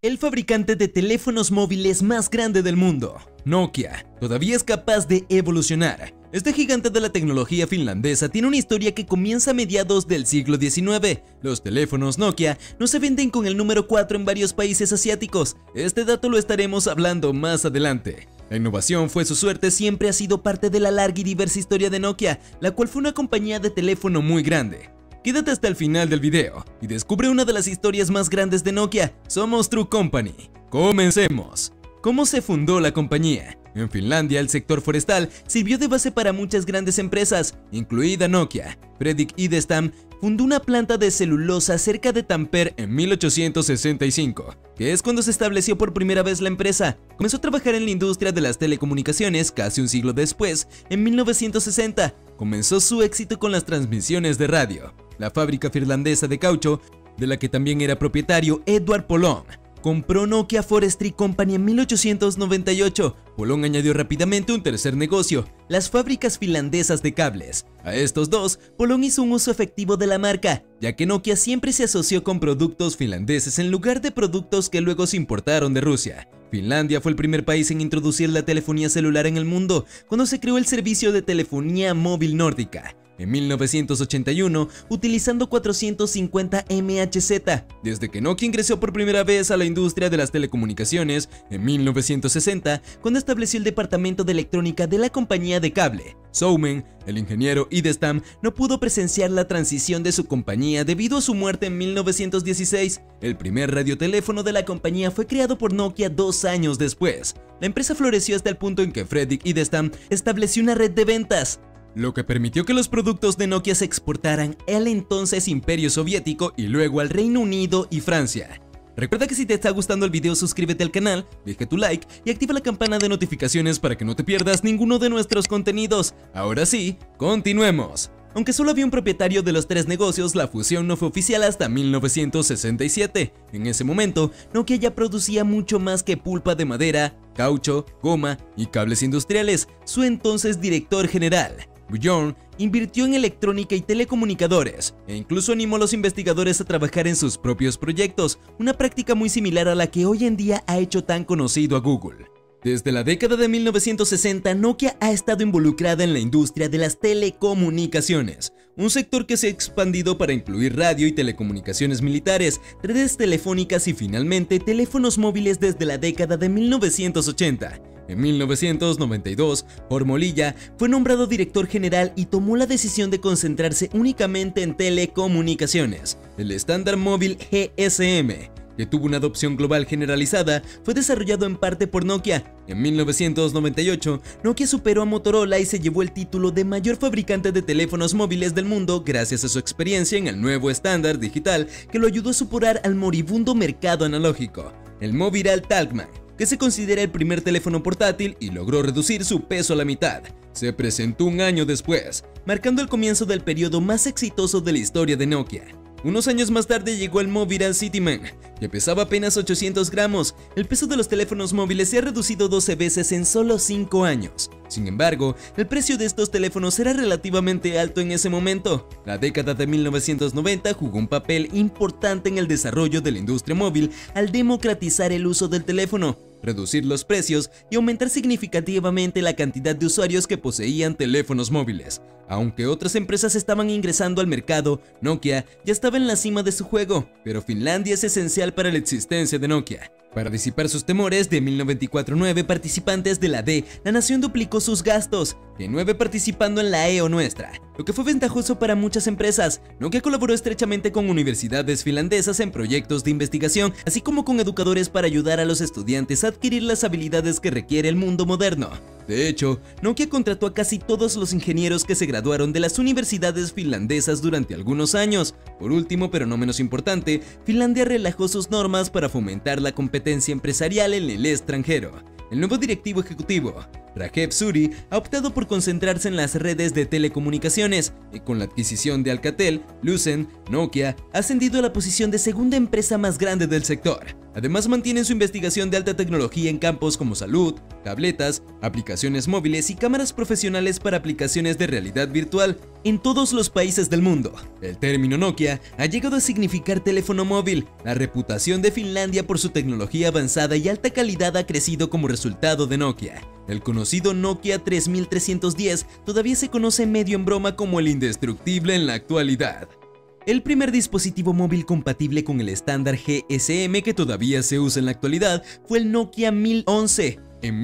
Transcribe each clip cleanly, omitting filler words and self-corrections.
El fabricante de teléfonos móviles más grande del mundo, Nokia, todavía es capaz de evolucionar. Este gigante de la tecnología finlandesa tiene una historia que comienza a mediados del siglo XIX. Los teléfonos Nokia no se venden con el número 4 en varios países asiáticos. Este dato lo estaremos hablando más adelante. La innovación fue su suerte, siempre ha sido parte de la larga y diversa historia de Nokia, la cual fue una compañía de teléfono muy grande. Quédate hasta el final del video y descubre una de las historias más grandes de Nokia. Somos True Company. ¡Comencemos! ¿Cómo se fundó la compañía? En Finlandia, el sector forestal sirvió de base para muchas grandes empresas, incluida Nokia. Fredrik Idestam fundó una planta de celulosa cerca de Tampere en 1865, que es cuando se estableció por primera vez la empresa. Comenzó a trabajar en la industria de las telecomunicaciones casi un siglo después, en 1960. Comenzó su éxito con las transmisiones de radio. La fábrica finlandesa de caucho, de la que también era propietario Edward Polón, compró Nokia Forestry Company en 1898. Polón añadió rápidamente un tercer negocio, las fábricas finlandesas de cables. A estos dos, Polón hizo un uso efectivo de la marca, ya que Nokia siempre se asoció con productos finlandeses en lugar de productos que luego se importaron de Rusia. Finlandia fue el primer país en introducir la telefonía celular en el mundo, cuando se creó el servicio de telefonía móvil nórdica en 1981, utilizando 450 MHz. Desde que Nokia ingresó por primera vez a la industria de las telecomunicaciones en 1960, cuando estableció el departamento de electrónica de la compañía de cable. Suomen, el ingeniero Idestam, no pudo presenciar la transición de su compañía debido a su muerte en 1916. El primer radioteléfono de la compañía fue creado por Nokia 2 años después. La empresa floreció hasta el punto en que Fredrik Idestam estableció una red de ventas, lo que permitió que los productos de Nokia se exportaran al entonces Imperio Soviético y luego al Reino Unido y Francia. Recuerda que si te está gustando el video, suscríbete al canal, deja tu like y activa la campana de notificaciones para que no te pierdas ninguno de nuestros contenidos. Ahora sí, continuemos. Aunque solo había un propietario de los tres negocios, la fusión no fue oficial hasta 1967. En ese momento, Nokia ya producía mucho más que pulpa de madera, caucho, goma y cables industriales. Su entonces director general, Björn, invirtió en electrónica y telecomunicadores, e incluso animó a los investigadores a trabajar en sus propios proyectos, una práctica muy similar a la que hoy en día ha hecho tan conocido a Google. Desde la década de 1960, Nokia ha estado involucrada en la industria de las telecomunicaciones, un sector que se ha expandido para incluir radio y telecomunicaciones militares, redes telefónicas y finalmente teléfonos móviles desde la década de 1980. En 1992, Hormolilla fue nombrado director general y tomó la decisión de concentrarse únicamente en telecomunicaciones. El estándar móvil GSM, que tuvo una adopción global generalizada, fue desarrollado en parte por Nokia. En 1998, Nokia superó a Motorola y se llevó el título de mayor fabricante de teléfonos móviles del mundo gracias a su experiencia en el nuevo estándar digital que lo ayudó a superar al moribundo mercado analógico, el Moviral Talkman, que se considera el primer teléfono portátil y logró reducir su peso a la mitad. Se presentó un año después, marcando el comienzo del periodo más exitoso de la historia de Nokia. Unos años más tarde llegó el Moviral Cityman, que pesaba apenas 800 gramos. El peso de los teléfonos móviles se ha reducido 12 veces en solo 5 años. Sin embargo, el precio de estos teléfonos era relativamente alto en ese momento. La década de 1990 jugó un papel importante en el desarrollo de la industria móvil al democratizar el uso del teléfono, reducir los precios y aumentar significativamente la cantidad de usuarios que poseían teléfonos móviles. Aunque otras empresas estaban ingresando al mercado, Nokia ya estaba en la cima de su juego, pero Finlandia es esencial para la existencia de Nokia. Para disipar sus temores, de 1024 9 participantes de la D, la nación duplicó sus gastos, de 9 participando en la EO Nuestra, lo que fue ventajoso para muchas empresas. Nokia colaboró estrechamente con universidades finlandesas en proyectos de investigación, así como con educadores para ayudar a los estudiantes a adquirir las habilidades que requiere el mundo moderno. De hecho, Nokia contrató a casi todos los ingenieros que se graduaron de las universidades finlandesas durante algunos años. Por último, pero no menos importante, Finlandia relajó sus normas para fomentar la competencia empresarial en el extranjero. El nuevo directivo ejecutivo, Rajeev Suri ha optado por concentrarse en las redes de telecomunicaciones y con la adquisición de Alcatel, Lucent, Nokia ha ascendido a la posición de segunda empresa más grande del sector. Además mantienen su investigación de alta tecnología en campos como salud, tabletas, aplicaciones móviles y cámaras profesionales para aplicaciones de realidad virtual en todos los países del mundo. El término Nokia ha llegado a significar teléfono móvil. La reputación de Finlandia por su tecnología avanzada y alta calidad ha crecido como resultado de Nokia. El conocido Nokia 3310 todavía se conoce medio en broma como el indestructible en la actualidad. El primer dispositivo móvil compatible con el estándar GSM que todavía se usa en la actualidad fue el Nokia 1011. En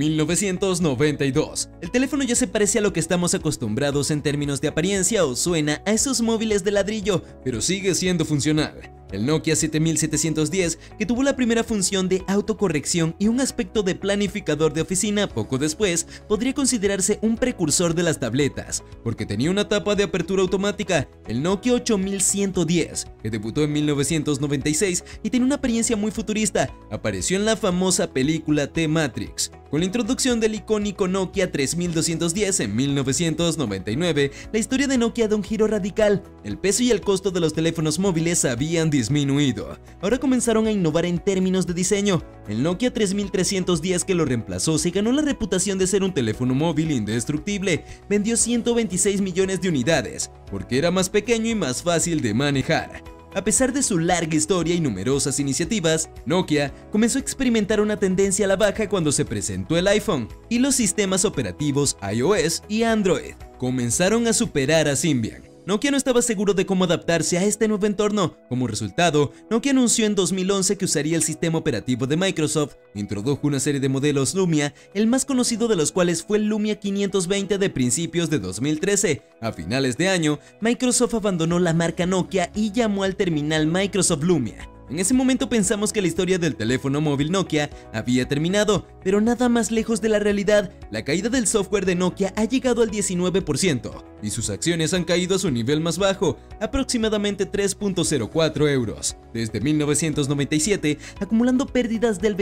1992, el teléfono ya se parece a lo que estamos acostumbrados en términos de apariencia o suena a esos móviles de ladrillo, pero sigue siendo funcional. El Nokia 7710, que tuvo la primera función de autocorrección y un aspecto de planificador de oficina poco después, podría considerarse un precursor de las tabletas, porque tenía una tapa de apertura automática. El Nokia 8110, que debutó en 1996 y tenía una apariencia muy futurista, apareció en la famosa película The Matrix. Con la introducción del icónico Nokia 3210 en 1999, la historia de Nokia da un giro radical. El peso y el costo de los teléfonos móviles habían disminuido. Ahora comenzaron a innovar en términos de diseño. El Nokia 3310 que lo reemplazó se ganó la reputación de ser un teléfono móvil indestructible. Vendió 126 millones de unidades, porque era más pequeño y más fácil de manejar. A pesar de su larga historia y numerosas iniciativas, Nokia comenzó a experimentar una tendencia a la baja cuando se presentó el iPhone, y los sistemas operativos iOS y Android comenzaron a superar a Symbian. Nokia no estaba seguro de cómo adaptarse a este nuevo entorno. Como resultado, Nokia anunció en 2011 que usaría el sistema operativo de Microsoft, introdujo una serie de modelos Lumia, el más conocido de los cuales fue el Lumia 520 de principios de 2013. A finales de año, Microsoft abandonó la marca Nokia y llamó al terminal Microsoft Lumia. En ese momento pensamos que la historia del teléfono móvil Nokia había terminado, pero nada más lejos de la realidad. La caída del software de Nokia ha llegado al 19% y sus acciones han caído a su nivel más bajo, aproximadamente 3.04 euros, desde 1997, acumulando pérdidas del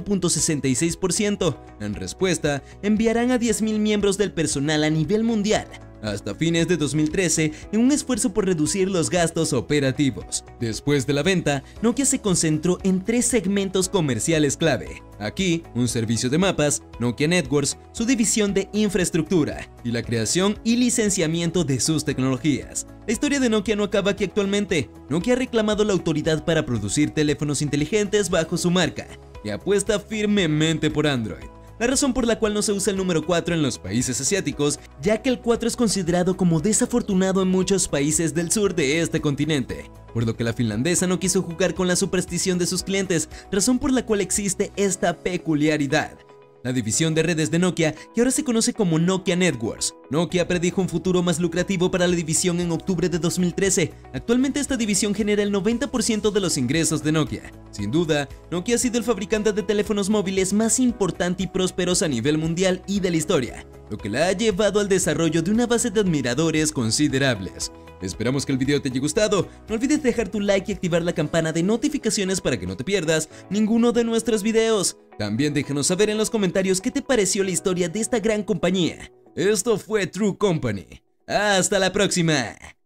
21.66%. En respuesta, enviarán a 10.000 miembros del personal a nivel mundial hasta fines de 2013 en un esfuerzo por reducir los gastos operativos. Después de la venta, Nokia se concentró en 3 segmentos comerciales clave. Aquí, un servicio de mapas, Nokia Networks, su división de infraestructura y la creación y licenciamiento de sus tecnologías. La historia de Nokia no acaba aquí actualmente. Nokia ha reclamado la autoridad para producir teléfonos inteligentes bajo su marca y apuesta firmemente por Android. La razón por la cual no se usa el número 4 en los países asiáticos, ya que el 4 es considerado como desafortunado en muchos países del sur de este continente, por lo que la finlandesa no quiso jugar con la superstición de sus clientes, razón por la cual existe esta peculiaridad. La división de redes de Nokia, que ahora se conoce como Nokia Networks. Nokia predijo un futuro más lucrativo para la división en octubre de 2013. Actualmente esta división genera el 90% de los ingresos de Nokia. Sin duda, Nokia ha sido el fabricante de teléfonos móviles más importante y prósperos a nivel mundial y de la historia, lo que la ha llevado al desarrollo de una base de admiradores considerables. Esperamos que el video te haya gustado. No olvides dejar tu like y activar la campana de notificaciones para que no te pierdas ninguno de nuestros videos. También déjanos saber en los comentarios qué te pareció la historia de esta gran compañía. Esto fue True Company. ¡Hasta la próxima!